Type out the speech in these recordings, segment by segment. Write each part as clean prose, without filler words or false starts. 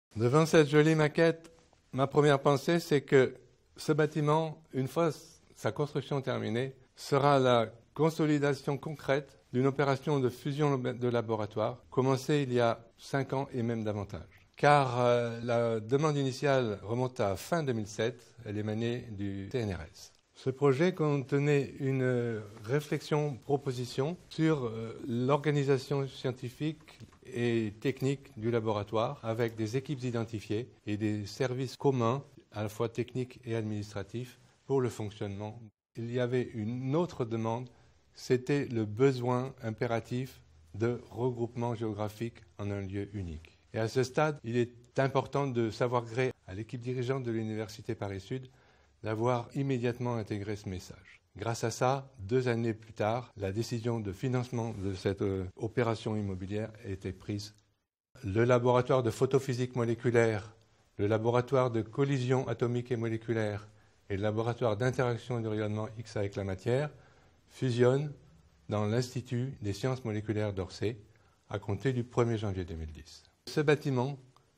Devant cette jolie maquette, ma première pensée, c'est que ce bâtiment, une fois sa construction terminée, sera la consolidation concrète d'une opération de fusion de laboratoire commencée il y a 5 ans et même davantage. Car la demande initiale remonte à fin 2007, elle émanait du CNRS. Ce projet contenait une réflexion-proposition sur l'organisation scientifique et technique du laboratoire avec des équipes identifiées et des services communs, à la fois techniques et administratifs, pour le fonctionnement. Il y avait une autre demande, c'était le besoin impératif de regroupement géographique en un lieu unique. Et à ce stade, il est important de savoir gré à l'équipe dirigeante de l'Université Paris-Sud d'avoir immédiatement intégré ce message. Grâce à ça, 2 années plus tard, la décision de financement de cette opération immobilière a été prise. Le laboratoire de photophysique moléculaire, le laboratoire de collision atomique et moléculaire et le laboratoire d'interaction du rayonnement X avec la matière fusionnent dans l'Institut des sciences moléculaires d'Orsay à compter du 1er janvier 2010. Ce bâtiment,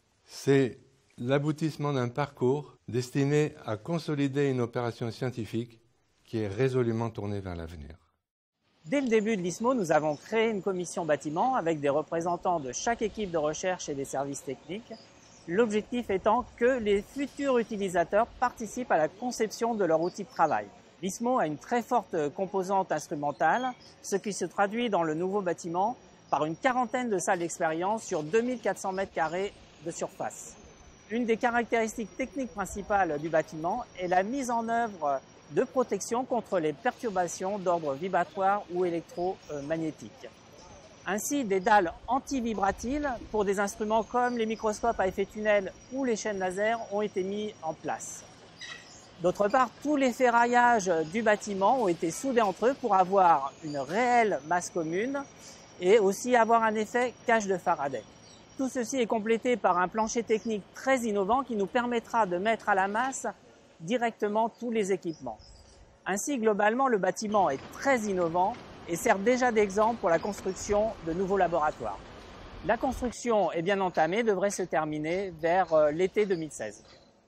c'est l'aboutissement d'un parcours destiné à consolider une opération scientifique qui est résolument tournée vers l'avenir. Dès le début de l'ISMO, nous avons créé une commission bâtiment avec des représentants de chaque équipe de recherche et des services techniques. L'objectif étant que les futurs utilisateurs participent à la conception de leur outil de travail. L'ISMO a une très forte composante instrumentale, ce qui se traduit dans le nouveau bâtiment par une quarantaine de salles d'expérience sur 2400 m² de surface. Une des caractéristiques techniques principales du bâtiment est la mise en œuvre de protection contre les perturbations d'ordre vibratoire ou électromagnétique. Ainsi, des dalles anti-vibratiles pour des instruments comme les microscopes à effet tunnel ou les chaînes laser ont été mis en place. D'autre part, tous les ferraillages du bâtiment ont été soudés entre eux pour avoir une réelle masse commune et aussi avoir un effet cage de Faraday. Tout ceci est complété par un plancher technique très innovant qui nous permettra de mettre à la masse directement tous les équipements. Ainsi, globalement, le bâtiment est très innovant et sert déjà d'exemple pour la construction de nouveaux laboratoires. La construction est bien entamée, devrait se terminer vers l'été 2016.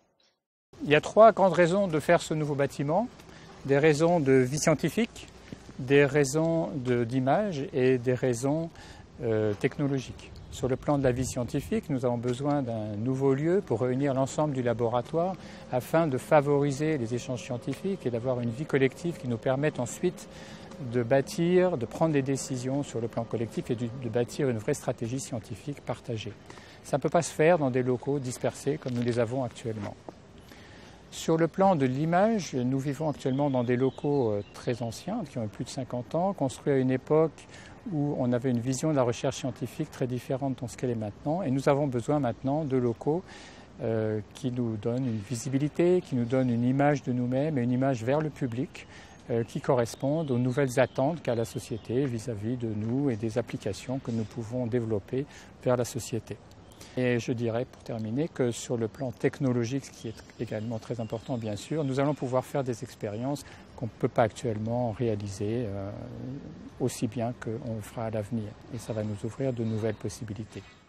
Il y a 3 grandes raisons de faire ce nouveau bâtiment. Des raisons de vie scientifique, des raisons d'image et des raisons technologiques. Sur le plan de la vie scientifique, nous avons besoin d'un nouveau lieu pour réunir l'ensemble du laboratoire afin de favoriser les échanges scientifiques et d'avoir une vie collective qui nous permette ensuite de bâtir, de prendre des décisions sur le plan collectif et de bâtir une vraie stratégie scientifique partagée. Ça ne peut pas se faire dans des locaux dispersés comme nous les avons actuellement. Sur le plan de l'image, nous vivons actuellement dans des locaux très anciens, qui ont plus de 50 ans, construits à une époque où on avait une vision de la recherche scientifique très différente de ce qu'elle est maintenant. Et nous avons besoin maintenant de locaux qui nous donnent une visibilité, qui nous donnent une image de nous-mêmes et une image vers le public qui correspondent aux nouvelles attentes qu'a la société vis-à-vis de nous et des applications que nous pouvons développer vers la société. Et je dirais, pour terminer, que sur le plan technologique, ce qui est également très important bien sûr, nous allons pouvoir faire des expériences qu'on ne peut pas actuellement réaliser aussi bien qu'on le fera à l'avenir. Et ça va nous ouvrir de nouvelles possibilités.